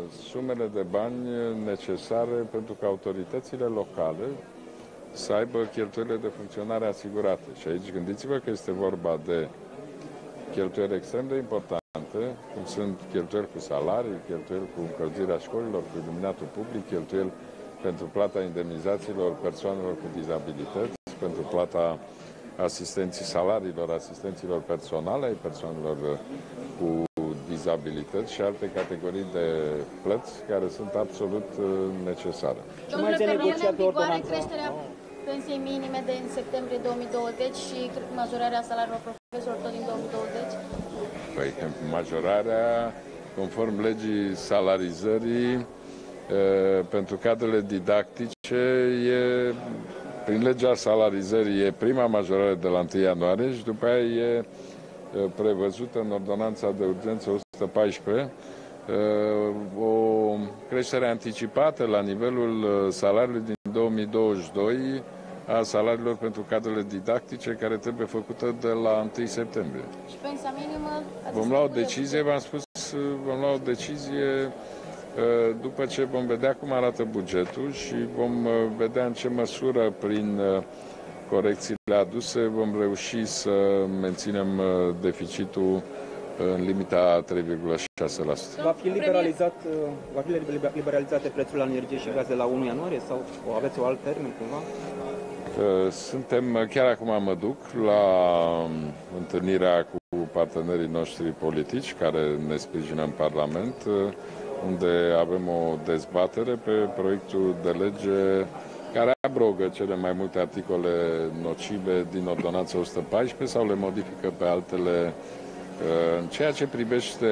sumele de bani necesare pentru că autoritățile locale să aibă cheltuielile de funcționare asigurate. Și aici gândiți-vă că este vorba de cheltuieli extrem de importante, cum sunt cheltuieli cu salarii, cheltuieli cu încălzirea școlilor, cu iluminatul public, cheltuieli pentru plata indemnizațiilor persoanelor cu dizabilități, pentru plata asistenților personale ai persoanelor cu dizabilități și alte categorii de plăți care sunt absolut necesare. Domnule, rămâne în vigoare creșterea pensiei minime de în septembrie 2020 și majorarea salariilor profesorilor tot din 2020? Păi, majorarea, conform legii salarizării, pentru cadrele didactice, prin legea salarizării e prima majorare de la 1 ianuarie și după aia e prevăzută în ordonanța de urgență 114 o creștere anticipată la nivelul salariului din 2022 a salariilor pentru cadrele didactice, care trebuie făcută de la 1 septembrie. Și pensia minimă? Vom lua o decizie, v-am spus, vom lua o decizie după ce vom vedea cum arată bugetul și vom vedea în ce măsură, prin corecțiile aduse, vom reuși să menținem deficitul în limita 3,6%. Va fi liberalizate prețul la energie și gaze la 1 ianuarie sau aveți o alt termen cumva? Suntem, chiar acum mă duc la întâlnirea cu partenerii noștri politici care ne sprijină în Parlament, unde avem o dezbatere pe proiectul de lege care abrogă cele mai multe articole nocive din ordonanța 114 sau le modifică pe altele. În ceea ce privește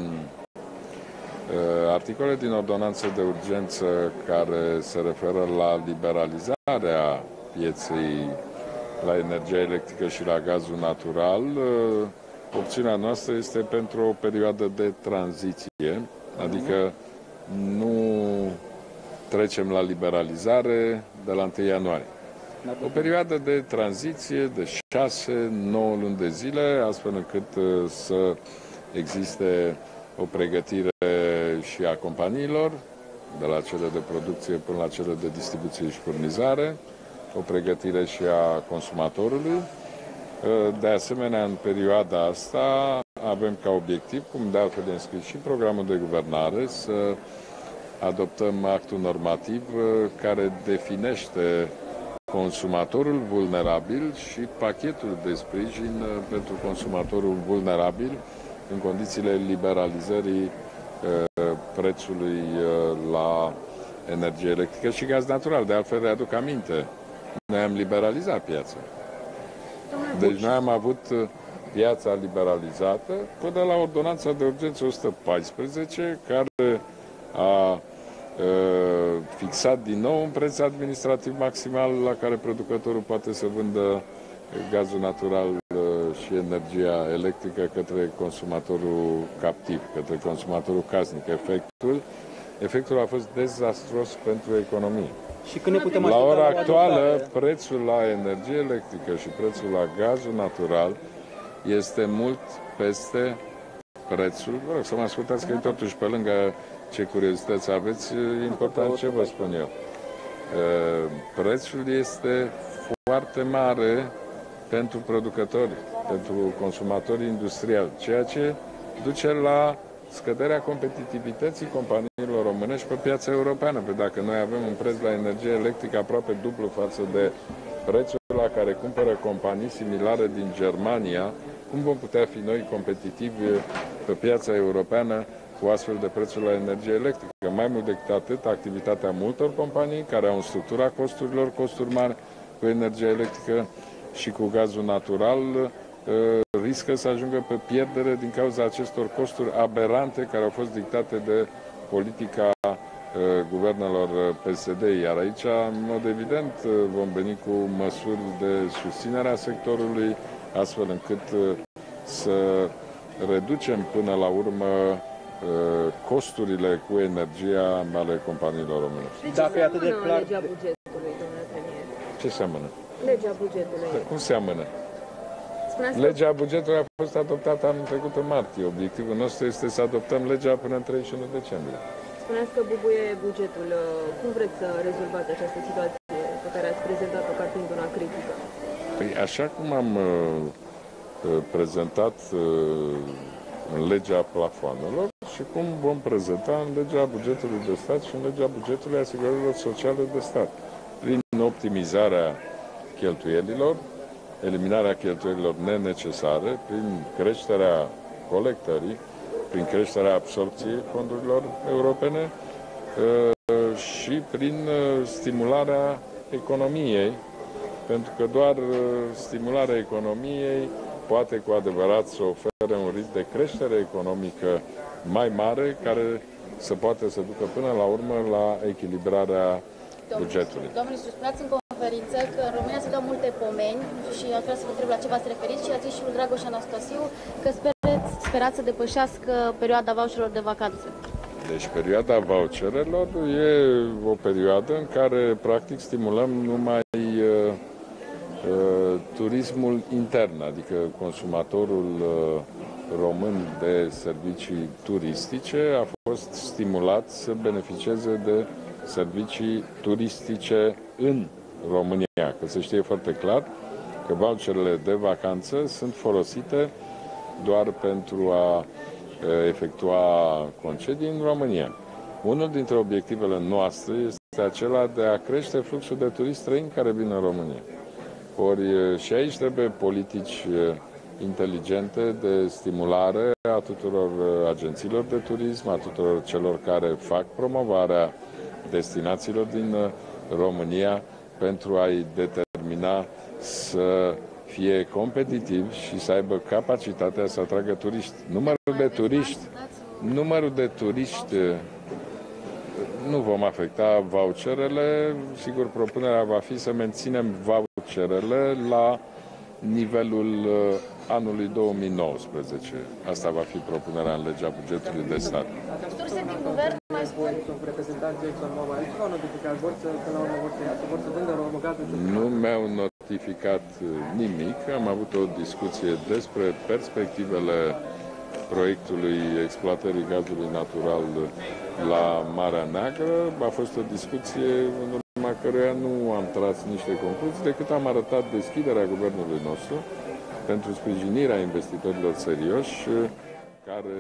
articole din ordonanță de urgență care se referă la liberalizarea pieței la energia electrică și la gazul natural, opțiunea noastră este pentru o perioadă de tranziție, adică nu trecem la liberalizare de la 1 ianuarie. O perioadă de tranziție de 6-9 luni de zile, astfel încât să existe o pregătire și a companiilor, de la cele de producție până la cele de distribuție și furnizare, o pregătire și a consumatorului. De asemenea, în perioada asta avem ca obiectiv, cum de altfel e înscris și programul de guvernare, să adoptăm actul normativ care definește consumatorul vulnerabil și pachetul de sprijin pentru consumatorul vulnerabil în condițiile liberalizării prețului la energie electrică și gaz natural. De altfel, readuc aminte, noi am liberalizat piața. Deci noi am avut piața liberalizată până la ordonanța de urgență 114, care a fixat din nou un preț administrativ maximal la care producătorul poate să vândă gazul natural și energia electrică către consumatorul captiv, către consumatorul casnic. Efectul a fost dezastruos pentru economie. Și când ne putem la ora actuală, prețul la energie electrică și prețul la gazul natural este mult peste prețul. Vă rog să mă ascultați că e totuși pe lângă ce curiozități aveți, important ce vă spun eu. Prețul este foarte mare pentru producători, pentru consumatorii industriali, ceea ce duce la scăderea competitivității companiilor românești pe piața europeană. Pentru dacă noi avem un preț la energie electrică aproape dublu față de prețul la care cumpără companii similare din Germania, cum vom putea fi noi competitivi pe piața europeană cu astfel de prețuri la energie electrică? Mai mult decât atât, activitatea multor companii care au în structura costurilor costuri mari cu energie electrică și cu gazul natural riscă să ajungă pe pierdere din cauza acestor costuri aberante care au fost dictate de politica guvernelor PSD. Iar aici, în mod evident, vom veni cu măsuri de susținere a sectorului, astfel încât să reducem până la urmă costurile cu energia ale companiilor românești. De ce seamănă legea bugetului, domnule premier? Ce seamănă? Legea bugetului. Cum seamănă? Legea bugetului a fost adoptată anul trecut în martie. Obiectivul nostru este să adoptăm legea până în 31 decembrie. spuneați că bubuie bugetul. Cum vreți să rezolvați această situație pe care ați prezentat-o ca fiind una critică? Păi, așa cum am prezentat în legea plafoanelor și cum vom prezenta în legea bugetului de stat și în legea bugetului asigurărilor sociale de stat. Prin optimizarea cheltuielilor, eliminarea cheltuielilor nenecesare, prin creșterea colectării, prin creșterea absorpției fondurilor europene și prin stimularea economiei, pentru că doar stimularea economiei poate cu adevărat să ofere un ritm de creștere economică mai mare, care să poate să ducă până la urmă la echilibrarea bugetului. Domnul ministru, spuneați în conferință că în România se dau multe pomeni și aș vrea să vă întreb la ce v-ați referit și a zis și lui Dragoș Anastasiu că sperați să depășească perioada voucherelor de vacanță. Deci perioada voucherelor e o perioadă în care practic stimulăm numai turismul intern, adică consumatorul român de servicii turistice a fost stimulat să beneficieze de servicii turistice în România. Că se știe foarte clar că voucherele de vacanță sunt folosite doar pentru a efectua concedii în România. Unul dintre obiectivele noastre este acela de a crește fluxul de turiști străini care vin în România. Ori și aici trebuie politici inteligente de stimulare a tuturor agențiilor de turism, a tuturor celor care fac promovarea destinațiilor din România pentru a-i determina să fie competitiv și să aibă capacitatea să atragă turiști. Numărul de turiști nu vom afecta voucherele. Sigur, propunerea va fi să menținem voucherele la nivelul anului 2019. Asta va fi propunerea în legea bugetului de stat. Surse din guvern mai spun. Nu mi-au notificat nimic. Am avut o discuție despre perspectivele proiectului exploatării gazului natural la Marea Neagră. A fost o discuție în urma căreia nu am tras niște concluzii, decât am arătat deschiderea guvernului nostru pentru sprijinirea investitorilor serioși care...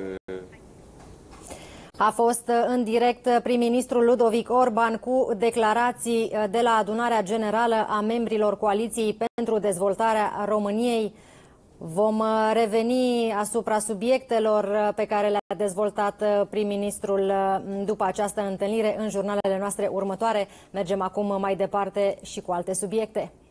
A fost în direct prim-ministrul Ludovic Orban cu declarații de la adunarea generală a membrilor Coaliției pentru Dezvoltarea României. Vom reveni asupra subiectelor pe care le-a dezvoltat prim-ministrul după această întâlnire în jurnalele noastre următoare. Mergem acum mai departe și cu alte subiecte.